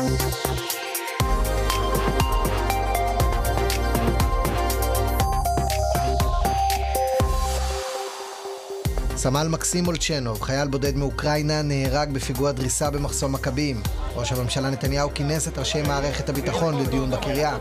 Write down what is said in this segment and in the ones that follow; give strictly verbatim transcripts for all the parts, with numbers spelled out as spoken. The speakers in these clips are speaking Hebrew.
סמל מקסים מולצ'נוב, חייל בודד מאוקראינה, נהרג בפיגוע דריסה במחסום מכבים. ראש הממשלה נתניהו כינס את ראשי מערכת הביטחון לדיון בקריה.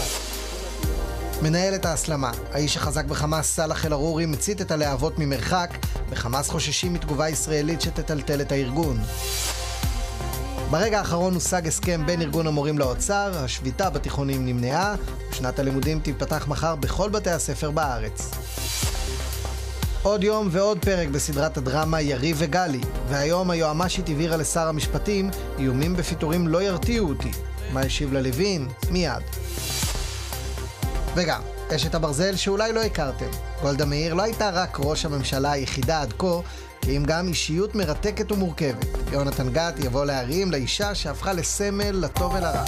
מנהלת ההסלמה, האיש החזק בחמאס סלאח אל-עארורי, מצית את הלהבות ממרחק. בחמאס חוששים מתגובה ישראלית שתטלטל את הארגון. ברגע האחרון הושג הסכם בין ארגון המורים לאוצר, השביתה בתיכונים נמנעה, ושנת הלימודים תיפתח מחר בכל בתי הספר בארץ. עוד יום ועוד פרק בסדרת הדרמה יריב וגלי, והיום היועמ"שית הבהירה לשר המשפטים, איומים בפיטורים לא ירתיעו אותי. מה השיב ללוין? מיד. וגם, אשת הברזל שאולי לא הכרתם. גולדה מאיר לא הייתה רק ראש הממשלה היחידה עד כה, כי אם גם אישיות מרתקת ומורכבת. יונתן גת יבוא להרים לאישה שהפכה לסמל לטוב ולרע.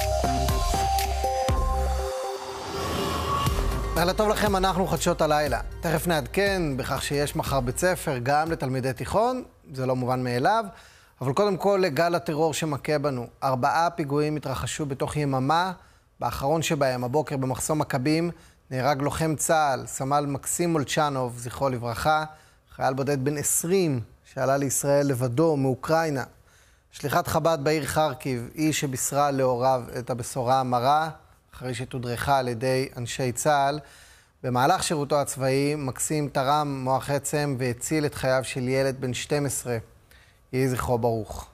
לילה טוב לכם, אנחנו חדשות הלילה. תכף נעדכן בכך שיש מחר בית ספר גם לתלמידי תיכון, זה לא מובן מאליו, אבל קודם כל לגל הטרור שמכה בנו. ארבעה פיגועים התרחשו בתוך יממה, באחרון שבהם, הבוקר במחסום מכבים, נהרג לוחם צה"ל, סמל מקסים מולצ'נוב, זכרו לברכה, חייל בודד בן עשרים שעלה לישראל לבדו מאוקראינה. שליחת חב"ד בעיר חרקיב, היא שבישרה להוריו את הבשורה המרה, אחרי שתודרכה על ידי אנשי צה"ל. במהלך שירותו הצבאי, מקסים תרם מוח עצם והציל את חייו של ילד בן שתים עשרה. יהי זכרו ברוך.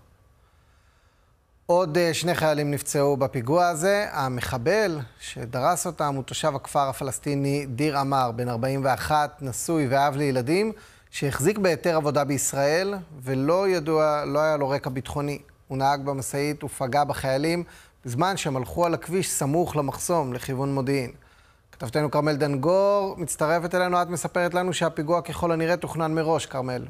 עוד שני חיילים נפצעו בפיגוע הזה. המחבל שדרס אותם הוא תושב הכפר הפלסטיני דיר אמר, בן ארבעים ואחת, נשוי ואב לילדים, שהחזיק בהיתר עבודה בישראל ולא ידוע, לא היה לו רקע ביטחוני. הוא נהג במשאית ופגע בחיילים בזמן שהם הלכו על הכביש סמוך למחסום לכיוון מודיעין. כתבתנו כרמל דנגור מצטרפת אלינו, את מספרת לנו שהפיגוע ככל הנראה תוכנן מראש, כרמל.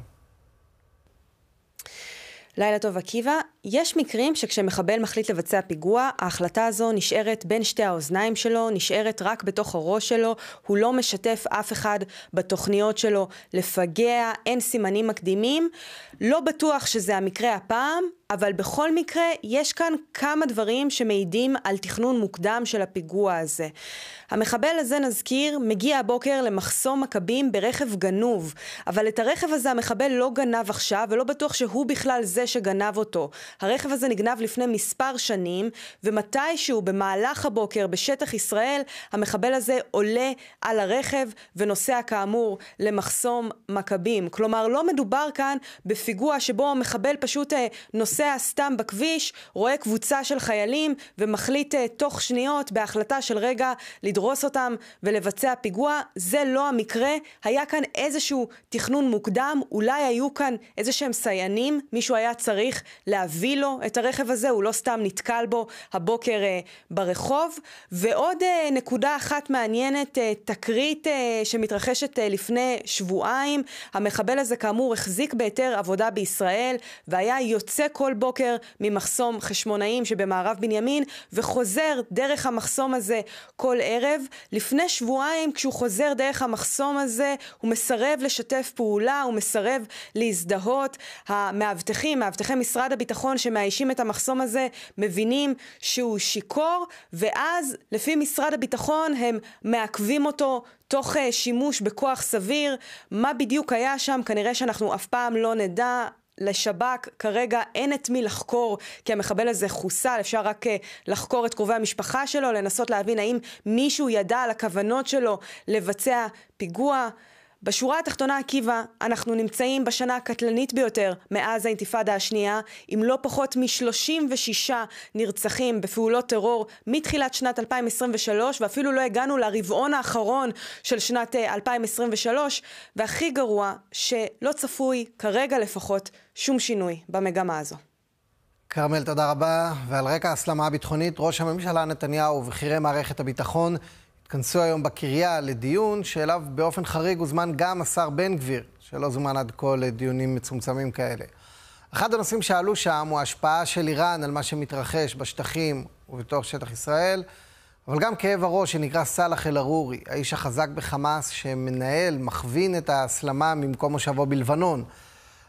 לילה טוב עקיבא, יש מקרים שכשמחבל מחליט לבצע פיגוע, ההחלטה הזו נשארת בין שתי האוזניים שלו, נשארת רק בתוך הראש שלו, הוא לא משתף אף אחד בתוכניות שלו לפגע, אין סימנים מקדימים, לא בטוח שזה המקרה הפעם, אבל בכל מקרה יש כאן כמה דברים שמעידים על תכנון מוקדם של הפיגוע הזה. המחבל הזה, נזכיר, מגיע הבוקר למחסום מכבים ברכב גנוב, אבל את הרכב הזה המחבל לא גנב עכשיו, ולא בטוח שהוא בכלל זה שגנב אותו. הרכב הזה נגנב לפני מספר שנים, ומתישהו במהלך הבוקר בשטח ישראל, המחבל הזה עולה על הרכב ונוסע כאמור למחסום מכבים. כלומר, לא מדובר כאן בפיגוע שבו המחבל פשוט נוסע סתם בכביש, רואה קבוצה של חיילים ומחליט תוך שניות בהחלטה של רגע לדרוס אותם ולבצע פיגוע. זה לא המקרה. היה כאן איזשהו תכנון מוקדם, אולי היו כאן איזשהם סיינים, מישהו היה צריך להביא לו את הרכב הזה, הוא לא סתם נתקל בו הבוקר אה, ברחוב. ועוד אה, נקודה אחת מעניינת, אה, תקרית אה, שמתרחשת אה, לפני שבועיים, המחבל הזה כאמור החזיק בהיתר עבודה בישראל, והיה יוצא כל בוקר ממחסום חשמונאים שבמערב בנימין, וחוזר דרך המחסום הזה כל ערב. לפני שבועיים כשהוא חוזר דרך המחסום הזה, הוא מסרב לשתף פעולה, הוא מסרב להזדהות. המאבטחים, מאבטחי משרד הביטחון שמאיישים את המחסום הזה, מבינים שהוא שיקור, ואז לפי משרד הביטחון הם מעכבים אותו תוך שימוש בכוח סביר. מה בדיוק היה שם? כנראה שאנחנו אף פעם לא נדע. לשב"כ כרגע אין את מי לחקור, כי המחבל הזה חוסל, אפשר רק לחקור את קרובי המשפחה שלו, לנסות להבין האם מישהו ידע על הכוונות שלו לבצע פיגוע. בשורה התחתונה עקיבא, אנחנו נמצאים בשנה הקטלנית ביותר מאז האינתיפאדה השנייה, עם לא פחות מ-שלושים ושישה נרצחים בפעולות טרור מתחילת שנת אלפיים עשרים ושלוש, ואפילו לא הגענו לרבעון האחרון של שנת אלפיים עשרים ושלוש, והכי גרוע שלא צפוי כרגע לפחות שום שינוי במגמה הזו. כרמל, תודה רבה. ועל רקע ההסלמה הביטחונית, ראש הממשלה נתניהו ובכירי מערכת הביטחון התכנסו היום בקריה לדיון שאליו באופן חריג הוזמן גם השר בן גביר, שלא זומן עד כה לדיונים מצומצמים כאלה. אחד הנושאים שעלו שם הוא ההשפעה של איראן על מה שמתרחש בשטחים ובתוך שטח ישראל, אבל גם כאב הראש שנקרא סלאח אל-עארורי, האיש החזק בחמאס שמנהל, מכווין את ההסלמה ממקום מושבו בלבנון.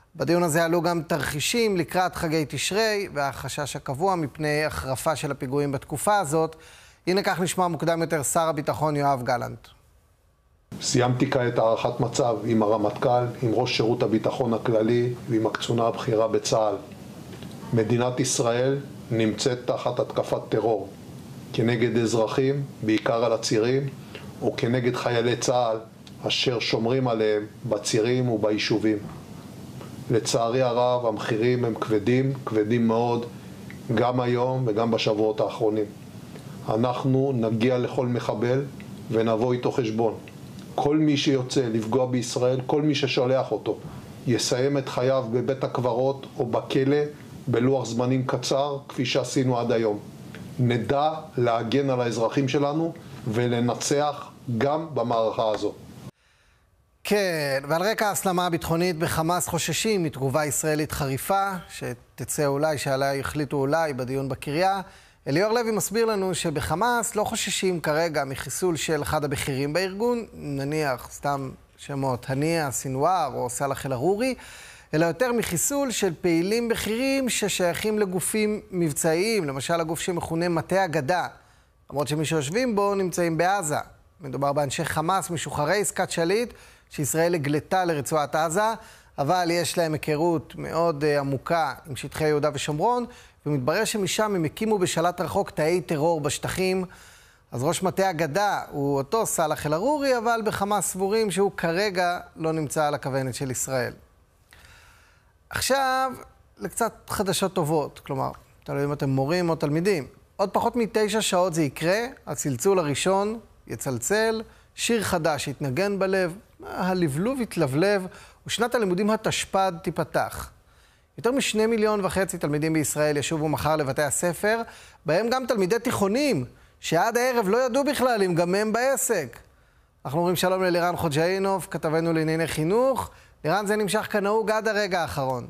בדיון הזה עלו גם תרחישים לקראת חגי תשרי, והחשש הקבוע מפני החרפה של הפיגועים בתקופה הזאת. הנה כך נשמע מוקדם יותר שר הביטחון יואב גלנט. סיימתי כעת הערכת מצב עם הרמטכ"ל, עם ראש שירות הביטחון הכללי ועם הקצונה הבכירה בצה"ל. מדינת ישראל נמצאת תחת התקפת טרור, כנגד אזרחים, בעיקר על הצירים, או כנגד חיילי צה"ל, אשר שומרים עליהם בצירים וביישובים. לצערי הרב, המחירים הם כבדים, כבדים מאוד, גם היום וגם בשבועות האחרונים. אנחנו נגיע לכל מחבל ונבוא איתו חשבון. כל מי שיוצא לפגוע בישראל, כל מי ששולח אותו, יסיים את חייו בבית הקברות או בכלא בלוח זמנים קצר, כפי שעשינו עד היום. נדע להגן על האזרחים שלנו ולנצח גם במערכה הזו. כן, ועל רקע ההסלמה הביטחונית בחמאס חוששים מתגובה ישראלית חריפה, שתצא אולי, שעליה יחליטו אולי בדיון בקריה. אליאור לוי מסביר לנו שבחמאס לא חוששים כרגע מחיסול של אחד הבכירים בארגון, נניח סתם שמות הנייה, סינואר או סלאח אל-עארורי, אלא יותר מחיסול של פעילים בכירים ששייכים לגופים מבצעיים, למשל הגוף שמכונה מטה הגדה, למרות שמי שיושבים בו נמצאים בעזה. מדובר באנשי חמאס משוחררי עסקת שליט, שישראל הגלתה לרצועת עזה, אבל יש להם היכרות מאוד עמוקה עם שטחי יהודה ושומרון, ומתברר שמשם הם הקימו בשלט רחוק תאי טרור בשטחים. אז ראש מטה הגדה הוא אותו סלאח אל-עארורי, אבל בחמאס סבורים שהוא כרגע לא נמצא על הכוונת של ישראל. עכשיו, לקצת חדשות טובות, כלומר, תלוי אם אתם מורים או תלמידים. עוד פחות מתשע שעות זה יקרה, הצלצול הראשון יצלצל, שיר חדש יתנגן בלב, הלבלוב יתלבלב, ושנת הלימודים התשפ"ד תיפתח. יותר משני מיליון וחצי תלמידים בישראל ישובו מחר לבתי הספר, בהם גם תלמידי תיכונים, שעד הערב לא ידעו בכלל אם גם הם בעסק. אנחנו אומרים שלום ללירן חוג'אינוב, כתבנו לענייני חינוך. לירן, זה נמשך כנהוג עד הרגע האחרון.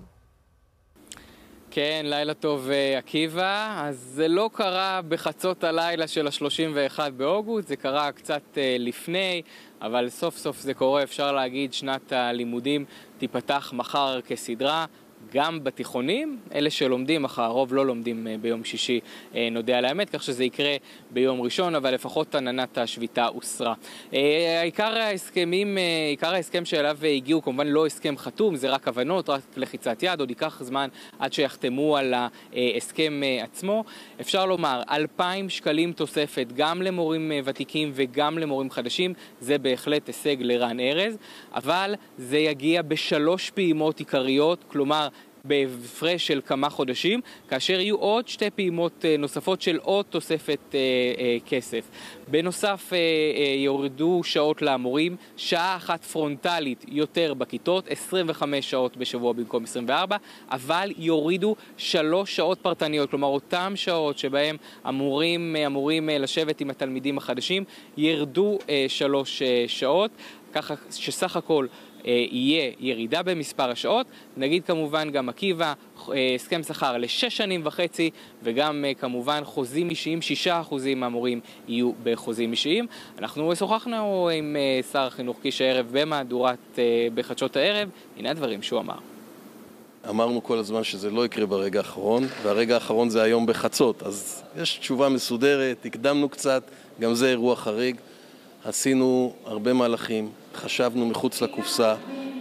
כן, לילה טוב עקיבא. אז זה לא קרה בחצות הלילה של ה-שלושים ואחד באוגוסט, זה קרה קצת לפני, אבל סוף סוף זה קורה, אפשר להגיד, שנת הלימודים תיפתח מחר כסדרה. גם בתיכונים, אלה שלומדים מחר, הרוב לא לומדים ביום שישי, נודע על האמת, כך שזה יקרה ביום ראשון, אבל לפחות עננת השביתה הוסרה. עיקר ההסכמים, עיקר ההסכם שאליו הגיעו, כמובן לא הסכם חתום, זה רק הבנות, רק לחיצת יד, עוד ייקח זמן עד שיחתמו על ההסכם עצמו. אפשר לומר, אלפיים שקלים תוספת, גם למורים ותיקים וגם למורים חדשים, זה בהחלט הישג לרן ארז, אבל זה יגיע בשלוש פעימות עיקריות, כלומר, בהפרש של כמה חודשים, כאשר יהיו עוד שתי פעימות נוספות של עוד תוספת אה, אה, כסף. בנוסף אה, אה, יורדו שעות למורים, שעה אחת פרונטלית יותר בכיתות, עשרים וחמש שעות בשבוע במקום עשרים וארבע, אבל יורידו שלוש שעות פרטניות, כלומר אותם שעות שבהם המורים אמורים לשבת עם התלמידים החדשים, ירדו אה, שלוש אה, שעות, ככה שסך הכל יהיה ירידה במספר השעות. נגיד כמובן גם עקיבא, הסכם שכר לשש שנים וחצי, וגם כמובן חוזים אישיים, שישה אחוזים מהמורים יהיו בחוזים אישיים. אנחנו שוחחנו עם שר החינוך קיש הערב במהדורת בחדשות הערב, הנה הדברים שהוא אמר. אמרנו כל הזמן שזה לא יקרה ברגע האחרון, והרגע האחרון זה היום בחצות, אז יש תשובה מסודרת, הקדמנו קצת, גם זה אירוע חריג. עשינו הרבה מהלכים, חשבנו מחוץ לקופסה,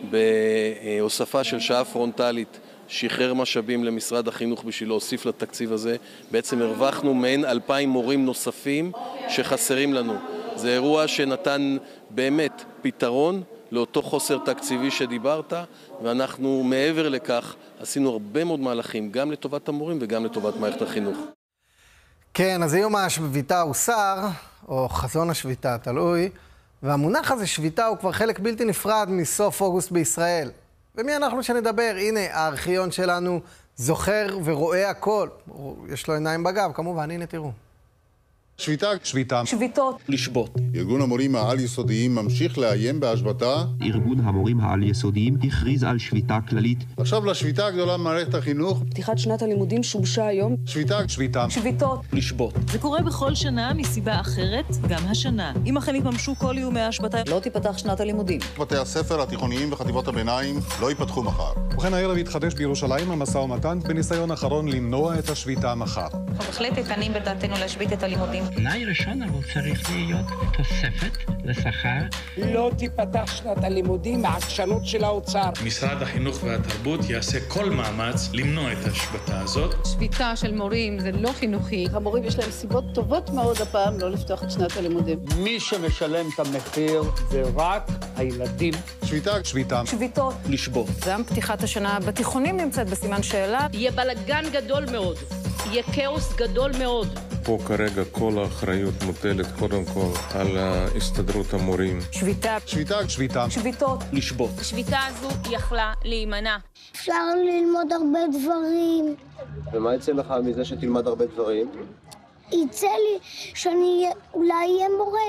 בהוספה של שעה פרונטלית, שחרר משאבים למשרד החינוך בשביל להוסיף לתקציב הזה. בעצם הרווחנו מעין אלפיים מורים נוספים שחסרים לנו. זה אירוע שנתן באמת פתרון לאותו חוסר תקציבי שדיברת, ואנחנו מעבר לכך עשינו הרבה מאוד מהלכים, גם לטובת המורים וגם לטובת מערכת החינוך. כן, אז היום השביתה הוסר, או חזון השביתה, תלוי, והמונח הזה, שביתה, הוא כבר חלק בלתי נפרד מסוף אוגוסט בישראל. ומי אנחנו שנדבר? הנה, הארכיון שלנו זוכר ורואה הכל. יש לו עיניים בגב, כמובן, הנה תראו. שביתה. שביתה. שביתות. לשבות. ארגון המורים העל-יסודיים ממשיך לאיים בהשבתה. ארגון המורים העל-יסודיים הכריז על שביתה כללית. עכשיו לשביתה הגדולה במערכת החינוך. פתיחת שנת הלימודים שובשה היום. שביתה. שביתה. שביתות. לשבות. זה קורה בכל שנה מסיבה אחרת, גם השנה. אם אכן יתממשו כל איומי ההשבתה, לא תיפתח שנת הלימודים. בתי הספר התיכוניים וחטיבות הביניים לא ייפתחו מחר. ובכן הערב יתחדש בירושלים המשא ומתן בניסיון אחרון למנוע את השביתה מחר. אנחנו בהחלט איתנים בדעתנו להשבית את הלימודים. תנאי ראשון אבל צריך להיות תוספת לשכר. לא תיפתח שנת הלימודים מהעקשנות של האוצר. משרד החינוך והתרבות יעשה כל מאמץ למנוע את השביתה הזאת. שביתה של מורים זה לא חינוכי. המורים יש להם סיבות טובות מאוד הפעם לא לפתוח את שנת הלימודים. מי שמשלם את המחיר זה רק הילדים. שביתה. שביתה. שביתות. לשבות. גם פתיחת השנה בתיכונים נמצאת בסימן שאלה. יהיה בלגן גדול מאוד. יהיה כאוס גדול מאוד. פה כרגע כל האחריות מוטלת קודם כל על הסתדרות המורים. שביתה. שביתה. שביתה. שביתות. לשבות. השביתה הזו יכלה להימנע. אפשר ללמוד הרבה דברים. ומה יצא לך מזה שתלמד הרבה דברים? יצא לי שאני אולי אהיה מורה.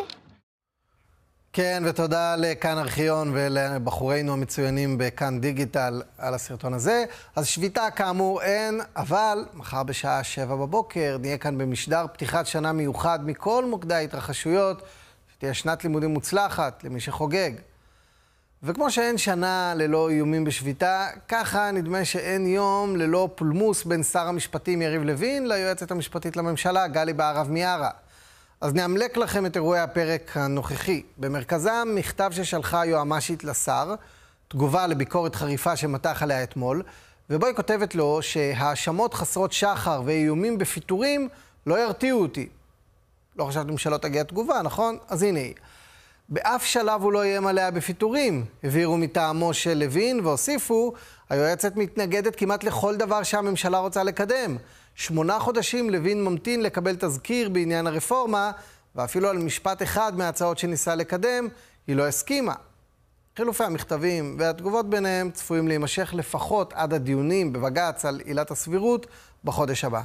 כן, ותודה לכאן ארכיון ולבחורינו המצוינים בכאן דיגיטל על הסרטון הזה. אז שביתה כאמור אין, אבל מחר בשעה שבע בבוקר נהיה כאן במשדר פתיחת שנה מיוחד מכל מוקדי ההתרחשויות, שתהיה שנת לימודים מוצלחת למי שחוגג. וכמו שאין שנה ללא איומים בשביתה, ככה נדמה שאין יום ללא פולמוס בין שר המשפטים יריב לוין ליועצת המשפטית לממשלה גלי בהרב מיארה. אז נאמלק לכם את אירועי הפרק הנוכחי. במרכזם מכתב ששלחה יועמ"שית לשר, תגובה לביקורת חריפה שמתח עליה אתמול, ובו היא כותבת לו שהאשמות חסרות שחר ואיומים בפיטורים לא ירתיעו אותי. לא חשבתם שלא תגיע תגובה, נכון? אז הנה היא. באף שלב הוא לא יהיה מלא בפיטורים, הבהירו מטעמו של לוין והוסיפו, היועצת מתנגדת כמעט לכל דבר שהממשלה רוצה לקדם. שמונה חודשים לוין ממתין לקבל תזכיר בעניין הרפורמה, ואפילו על משפט אחד מההצעות שניסה לקדם, היא לא הסכימה. חילופי המכתבים והתגובות ביניהם צפויים להימשך לפחות עד הדיונים בבג"ץ על עילת הסבירות בחודש הבא.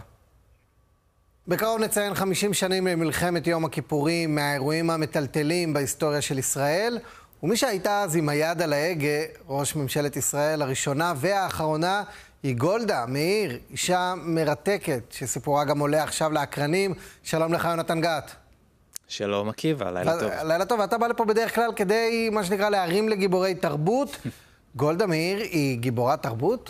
בקרוב נציין חמישים שנים למלחמת יום הכיפורים, מהאירועים המטלטלים בהיסטוריה של ישראל, ומי שהייתה אז עם היד על ההגה, ראש ממשלת ישראל הראשונה והאחרונה, היא גולדה מאיר, אישה מרתקת, שסיפורה גם עולה עכשיו לאקרנים. שלום לך יונתן גת. שלום עקיבא, לילה טוב. לילה טוב, ואתה בא לפה בדרך כלל כדי, מה שנקרא, להרים לגיבורי תרבות. גולדה מאיר היא גיבורת תרבות?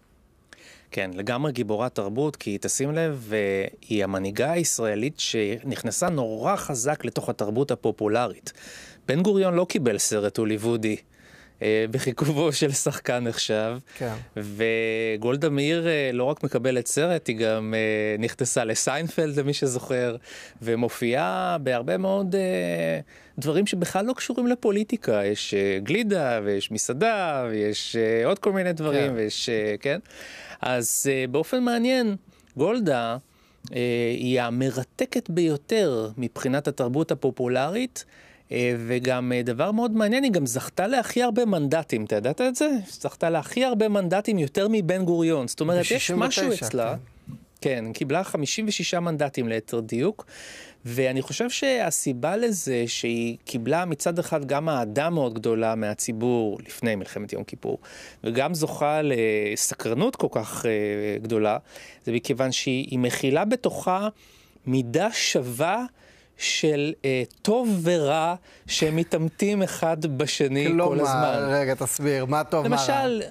כן, לגמרי גיבורת תרבות, כי תשים לב, היא המנהיגה הישראלית שנכנסה נורא חזק לתוך התרבות הפופולרית. בן גוריון לא קיבל סרט הוליוודי בחיכובו של שחקן נחשב, כן. וגולדה מאיר לא רק מקבלת סרט, היא גם נכנסה לסיינפלד, למי שזוכר, ומופיעה בהרבה מאוד דברים שבכלל לא קשורים לפוליטיקה. יש גלידה, ויש מסעדה, ויש עוד כל מיני דברים, כן. ויש, כן. אז באופן מעניין, גולדה היא המרתקת ביותר מבחינת התרבות הפופולרית, וגם דבר מאוד מעניין, היא גם זכתה להכי הרבה מנדטים, אתה ידעת את זה? זכתה להכי הרבה מנדטים יותר מבן גוריון, זאת אומרת, יש משהו אצלה, כן, היא קיבלה חמישים ושישה מנדטים ליתר דיוק, ואני חושב שהסיבה לזה שהיא קיבלה מצד אחד גם אהדה מאוד גדולה מהציבור לפני מלחמת יום כיפור, וגם זוכה לסקרנות כל כך גדולה, זה מכיוון שהיא מכילה בתוכה מידה שווה של אה, טוב ורע שמתעמתים אחד בשני כלומר, כל הזמן. כלומר, רגע, תסביר, מה טוב, מה רע? למשל,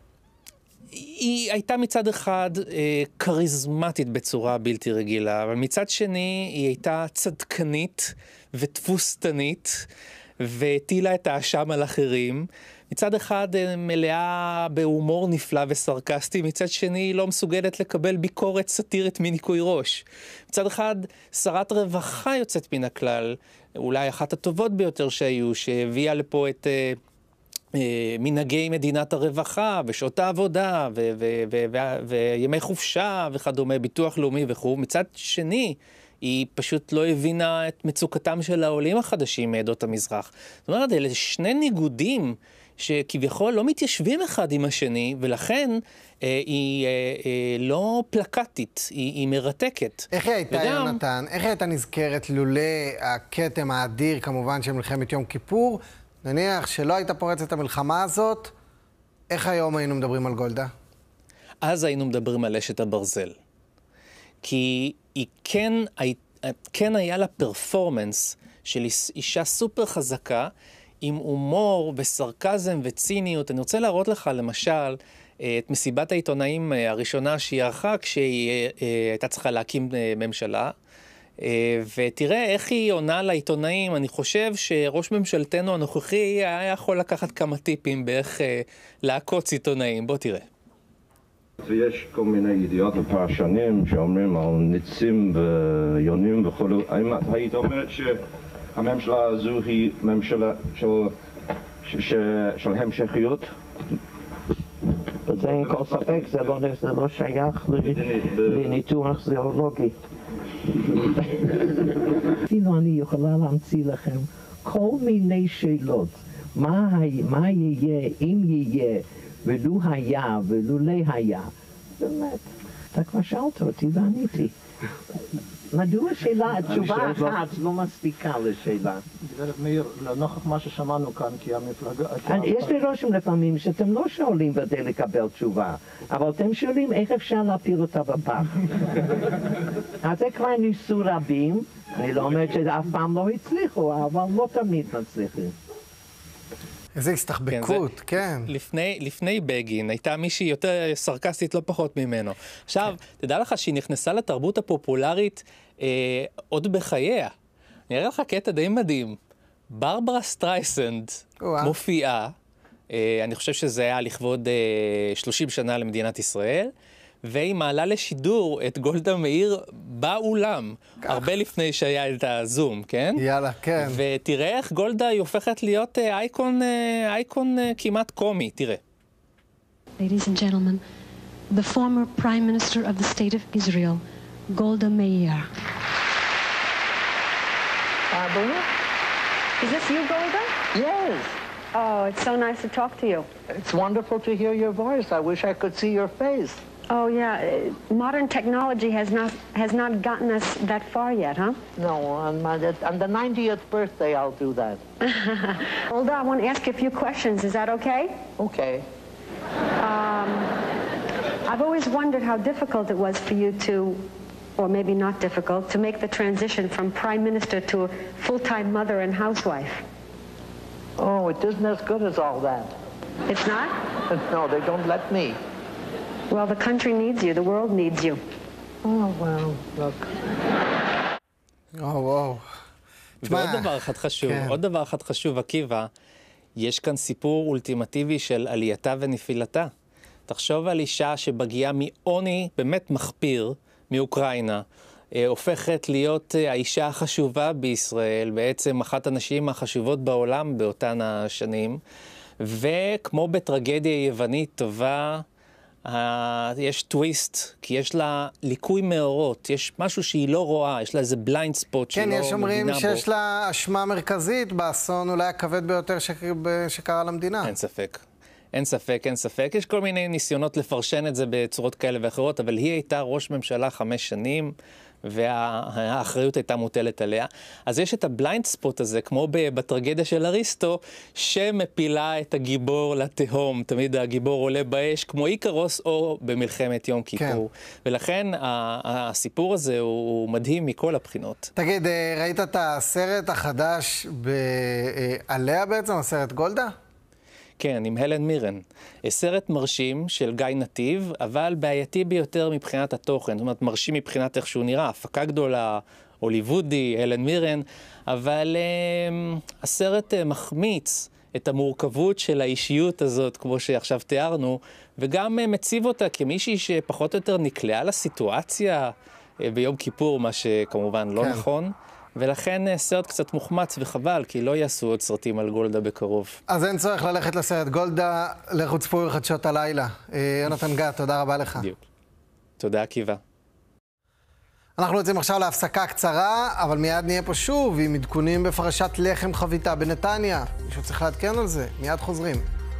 היא הייתה מצד אחד אה, קריזמטית בצורה בלתי רגילה, אבל מצד שני היא הייתה צדקנית ותפוסתנית, והטילה את האשם על אחרים. מצד אחד מלאה בהומור נפלא וסרקסטי, מצד שני היא לא מסוגלת לקבל ביקורת סאטירית מניקוי ראש. מצד אחד שרת רווחה יוצאת מן הכלל, אולי אחת הטובות ביותר שהיו, שהביאה לפה את אה, אה, מנהגי מדינת הרווחה ושעות העבודה ו- ו- ו- ו- וימי חופשה וכדומה, ביטוח לאומי וכו'. מצד שני היא פשוט לא הבינה את מצוקתם של העולים החדשים מעדות המזרח. זאת אומרת, אלה שני ניגודים שכביכול לא מתיישבים אחד עם השני, ולכן אה, היא אה, אה, לא פלקטית, היא, היא מרתקת. איך היא הייתה, וגם... יונתן? איך היא הייתה נזכרת לולא הכתם האדיר, כמובן, של מלחמת יום כיפור? נניח שלא הייתה פורצת את המלחמה הזאת, איך היום היינו מדברים על גולדה? אז היינו מדברים על אשת הברזל. כי היא כן, כן היה לה פרפורמנס של אישה סופר חזקה, עם הומור וסרקזם וציניות. אני רוצה להראות לך, למשל, את מסיבת העיתונאים הראשונה שהיא ערכה, כשהיא הייתה צריכה להקים ממשלה, ותראה איך היא עונה לעיתונאים. אני חושב שראש ממשלתנו הנוכחי היה יכול לקחת כמה טיפים באיך לעקוץ עיתונאים. בוא תראה. ויש כל מיני ידיעות ופרשנים שאומרים על ניצים ויונים וכו'. האם היית אומרת שהממשלה הזו היא ממשלה של, ש, של המשכיות? זה אין כל ספק, זה לא, זה לא שייך לניתוח זיאולוגי. אפילו אני יכולה להמציא לכם כל מיני שאלות. מה, מה יהיה, אם יהיה, ולו היה ולולא היה. באמת, אתה כבר שאלת אותי ועניתי. מדוע שאלה, תשובה אחת לא מספיקה לשאלה? גברת מאיר, לנוכח מה ששמענו כאן, כי המפלגה... יש לי רושם לפעמים שאתם לא שואלים כדי לקבל תשובה, אבל אתם שואלים איך אפשר להפיל אותה בפח. אז זה כבר ניסו רבים, אני לא אומרת שזה אף פעם לא הצליחו, אבל לא תמיד מצליחים. איזה הסתחבקות, כן. לפני, לפני בגין הייתה מישהי יותר סרקסטית לא פחות ממנו. עכשיו, תדע לך שהיא נכנסה לתרבות הפופולרית אה, עוד בחייה. אני אראה לך קטע די מדהים. ברברה סטרייסנד מופיעה, אה, אני חושב שזה היה לכבוד אה, שלושים שנה למדינת ישראל, והיא מעלה לשידור את גולדה מאיר באולם, הרבה לפני שהיה את הזום, כן? יאללה, כן. ותראה איך גולדה היא הופכת להיות אייקון, אייקון כמעט קומי, תראה. Ladies and gentlemen, the former Prime Minister of the State of Israel, Golda Meir. Barbara? Is this you, Golda? Yes. Oh, it's so nice to talk to you. It's wonderful to hear your voice. I wish I could see your face. Oh, yeah. Modern technology has not has not gotten us that far yet, huh? No, on, my, on the ninetieth birthday, I'll do that. Golda, I want to ask you a few questions. Is that okay? Okay. Um, I've always wondered how difficult it was for you to, or maybe not difficult, to make the transition from prime minister to a full-time mother and housewife. Oh, it isn't as good as all that. It's not? No, they don't let me. Well, the country needs you. The world needs you. Oh, well, look. וואו, וואו. ועוד דבר אחד חשוב, עוד דבר אחד חשוב, עקיבא, יש כאן סיפור אולטימטיבי של עלייתה ונפילתה. תחשוב על אישה שבגיעה מעוני באמת מחפיר, מאוקראינה, הופכת להיות האישה החשובה בישראל, בעצם אחת הנשים החשובות בעולם באותן השנים, וכמו בטרגדיה יוונית טובה, Uh, יש טוויסט, כי יש לה ליקוי מאורות, יש משהו שהיא לא רואה, יש לה איזה בליינד ספוט שהיא לא מבינה בו. כן, יש אומרים שיש לה אשמה מרכזית באסון אולי הכבד ביותר ש... שקרה למדינה. אין ספק. אין ספק, אין ספק. יש כל מיני ניסיונות לפרשן את זה בצורות כאלה ואחרות, אבל היא הייתה ראש ממשלה חמש שנים, והאחריות הייתה מוטלת עליה. אז יש את הבליינד ספוט הזה, כמו בטרגדיה של אריסטו, שמפילה את הגיבור לתהום. תמיד הגיבור עולה באש, כמו איקרוס או במלחמת יום כיפור. כן. ולכן הסיפור הזה הוא מדהים מכל הבחינות. תגיד, ראית את הסרט החדש עליה בעצם, הסרט גולדה? כן, עם הלן מירן. סרט מרשים של גיא נתיב, אבל בעייתי ביותר מבחינת התוכן. זאת אומרת, מרשים מבחינת איך שהוא נראה, הפקה גדולה, הוליוודי, הלן מירן, אבל um, הסרט uh, מחמיץ את המורכבות של האישיות הזאת, כמו שעכשיו תיארנו, וגם uh, מציב אותה כמישהי שפחות או יותר נקלעה לסיטואציה uh, ביום כיפור, מה שכמובן לא כן. נכון. ולכן סרט קצת מוחמץ וחבל, כי לא יעשו עוד סרטים על גולדה בקרוב. אז אין צורך ללכת לסרט גולדה, לכו צפו בחדשות הלילה. יונתן גת, תודה רבה לך. בדיוק. תודה, עקיבא. אנחנו יוצאים עכשיו להפסקה קצרה, אבל מיד נהיה פה שוב עם עדכונים בפרשת לחם חביתה בנתניה. מישהו צריך לעדכן על זה, מיד חוזרים.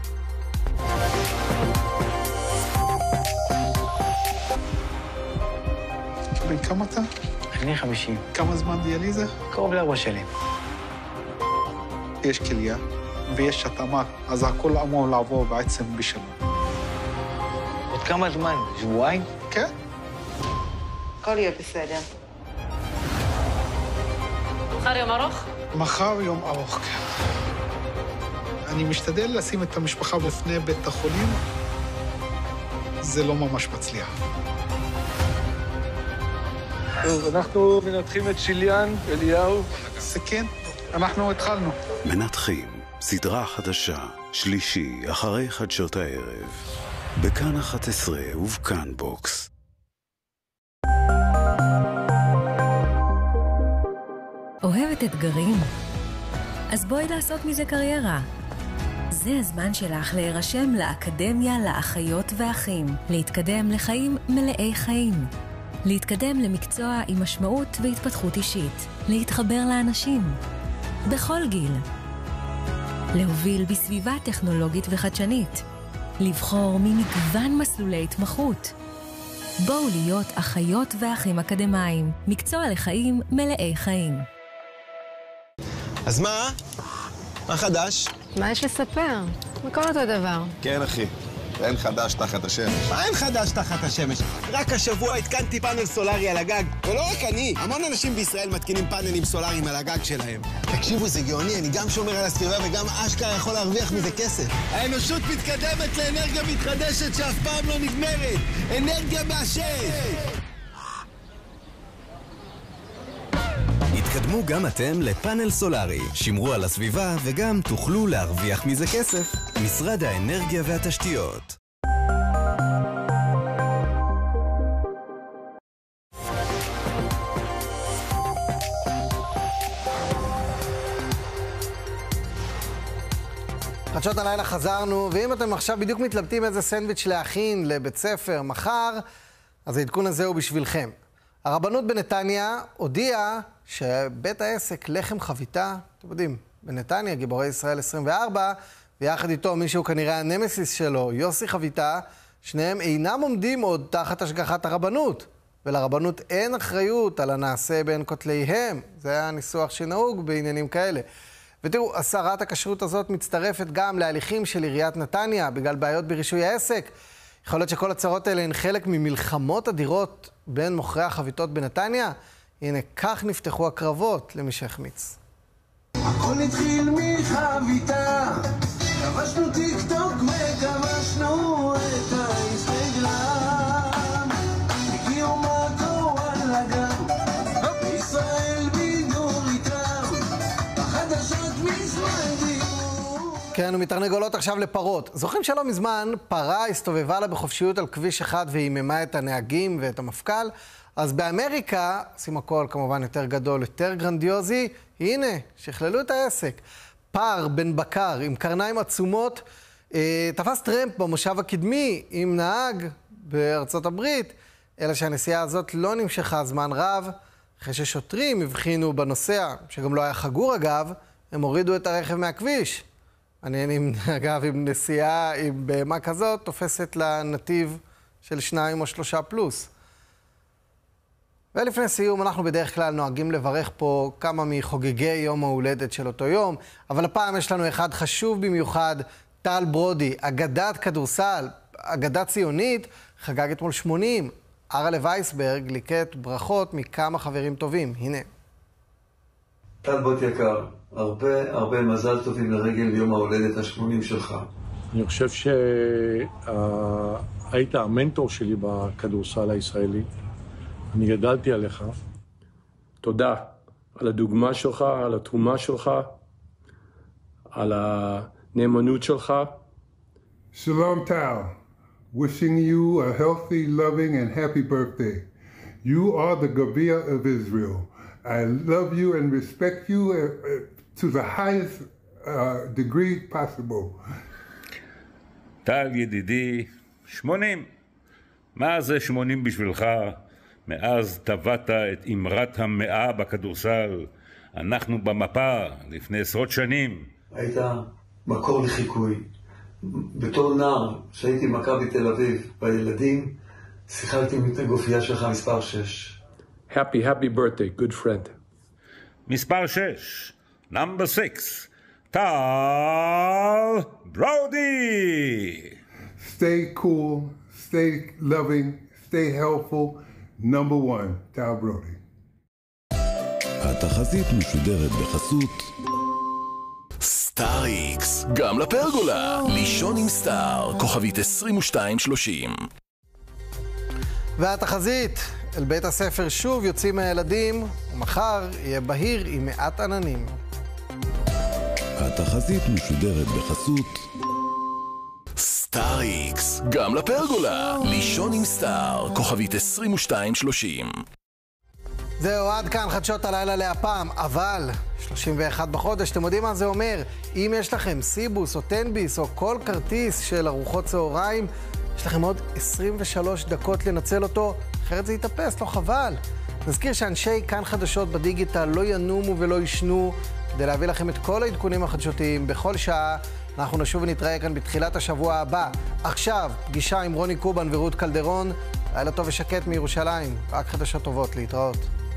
בן כמה אתה? אני חמישים. כמה זמן דיאליזה? קרוב לארבע שנים. יש כליה ויש התאמה, אז הכל אמור לעבור בעצם בשנה. עוד כמה זמן? שבועיים? כן. הכל יהיה בסדר. מחר יום ארוך? מחר יום ארוך, כן. אני משתדל לשים את המשפחה בפני בית החולים. זה לא ממש מצליח. טוב, אנחנו מנתחים את שיליאן, אליהו. זה כן, אנחנו התחלנו. מנתחים, סדרה חדשה, שלישי, אחרי חדשות הערב. בכאן אחת עשרה ובכאן בוקס. אוהבת אתגרים? אז בואי לעשות מזה קריירה. זה הזמן שלך להירשם לאקדמיה לאחיות ואחים, להתקדם לחיים מלאי חיים, להתקדם למקצוע עם משמעות והתפתחות אישית, להתחבר לאנשים, בכל גיל, להוביל בסביבה טכנולוגית וחדשנית, לבחור ממגוון מסלולי התמחות. בואו להיות אחיות ואחים אקדמיים, מקצוע לחיים מלאי חיים. אז מה? מה חדש? מה יש לספר? הכל אותו דבר. כן, אחי. אין חדש תחת השמש. מה אין חדש תחת השמש? רק השבוע התקנתי פאנל סולרי על הגג. ולא רק אני, המון אנשים בישראל מתקינים פאנלים סולריים על הגג שלהם. תקשיבו, זה גאוני, אני גם שומר על הסביבה וגם אשכרה יכול להרוויח מזה כסף. האנושות מתקדמת לאנרגיה מתחדשת שאף פעם לא נגמרת. אנרגיה מהשמש! התקדמו גם אתם לפאנל סולרי, שמרו על הסביבה וגם תוכלו להרוויח מזה כסף. משרד האנרגיה והתשתיות. חדשות הלילה חזרנו, ואם אתם עכשיו בדיוק מתלבטים איזה סנדוויץ' להכין לבית ספר מחר, אז העדכון הזה הוא בשבילכם. הרבנות בנתניה הודיעה שבית העסק לחם חביתה, אתם יודעים, בנתניה, גיבורי ישראל עשרים וארבע, ויחד איתו מישהו כנראה הנמסיס שלו, יוסי חביתה, שניהם אינם עומדים עוד תחת השגחת הרבנות, ולרבנות אין אחריות על הנעשה בין כותליהם. זה הניסוח שנהוג בעניינים כאלה. ותראו, הסרת הכשרות הזאת מצטרפת גם להליכים של עיריית נתניה, בגלל בעיות ברישוי העסק. יכול להיות שכל הצרות האלה הן חלק ממלחמות אדירות בין מוכרי החביתות בנתניה. הנה, כך נפתחו הקרבות למי שהחמיץ. הכל התחיל מחביתה, כבשנו טיק טוק וכבשנו את האינסטגרם, הגיעו מקו על הגן, בישראל בידור איתם, בחדשות מזמן דיור. כן, ומתרנגולות עכשיו לפרות. זוכרים שלא מזמן פרה הסתובבה לה בחופשיות על כביש אחד והיממה את הנהגים ואת המפכ"ל? אז באמריקה, עושים הכל כמובן יותר גדול, יותר גרנדיוזי, הנה, שכללו את העסק. פר בן בקר עם קרניים עצומות, אה, תפס טרמפ במושב הקדמי עם נהג בארצות הברית, אלא שהנסיעה הזאת לא נמשכה זמן רב. אחרי ששוטרים הבחינו בנוסע, שגם לא היה חגור אגב, הם הורידו את הרכב מהכביש. מעניין, אגב, עם נסיעה עם בהמה כזאת, תופסת לנתיב של שניים או שלושה פלוס. ולפני סיום, אנחנו בדרך כלל נוהגים לברך פה כמה מחוגגי יום ההולדת של אותו יום, אבל הפעם יש לנו אחד חשוב במיוחד, טל ברודי, אגדת כדורסל, אגדה ציונית, חגג אתמול שמונים. ארלה וייסברג ליקט ברכות מכמה חברים טובים, הנה. טל ברודי יקר, הרבה הרבה מזל טובים לרגל יום ההולדת ה-שמונים שלך. אני חושב שהיית המנטור שלי בכדורסל הישראלי. אני גדלתי עליך. תודה על הדוגמה שלך, על התרומה שלך, על הנאמנות שלך. Shalom Tal, wishing you a healthy, loving, and happy birthday. You are the Gavia of Israel. I love you and respect you uh, to the highest uh, degree possible. טל ידידי, שמונים. מה זה שמונים בשבילך? מאז טבעת את אמרת המאה בכדורסל. אנחנו במפה לפני עשרות שנים. היית מקור לחיקוי. בתור נער, שהייתי מכבי תל אביב, בילדים, שיחקתי עם הגופייה שלך מספר שש. Happy, happy birthday, good friend. מספר שש, number six, טל ברודי. Stay cool, stay loving, stay helpful. Number one, טל ברודי. התחזית משודרת בחסות סטאר איקס, גם לפרגולה, לישון עם סטאר, כוכבית עשרים ושתיים שלושים. והתחזית, אל בית הספר שוב יוצאים הילדים, ומחר יהיה בהיר עם מעט עננים. התחזית משודרת בחסות סטאר איקס, גם לפרגולה, לישון עם סטאר, כוכבית עשרים ושתיים שלושים. זהו, עד כאן חדשות הלילה להפעם, אבל שלושים ואחד בחודש, אתם יודעים מה זה אומר? אם יש לכם סיבוס או טנביס או כל כרטיס של ארוחות צהריים, יש לכם עוד עשרים ושלוש דקות לנצל אותו, אחרת זה יתאפס, לא חבל. נזכיר שאנשי כאן חדשות בדיגיטל לא ינומו ולא ישנו, כדי להביא לכם את כל העדכונים החדשותיים בכל שעה. אנחנו נשוב ונתראה כאן בתחילת השבוע הבא. עכשיו, פגישה עם רוני קובן ורות קלדרון. לילה טוב ושקט מירושלים, רק חדשות טובות, להתראות.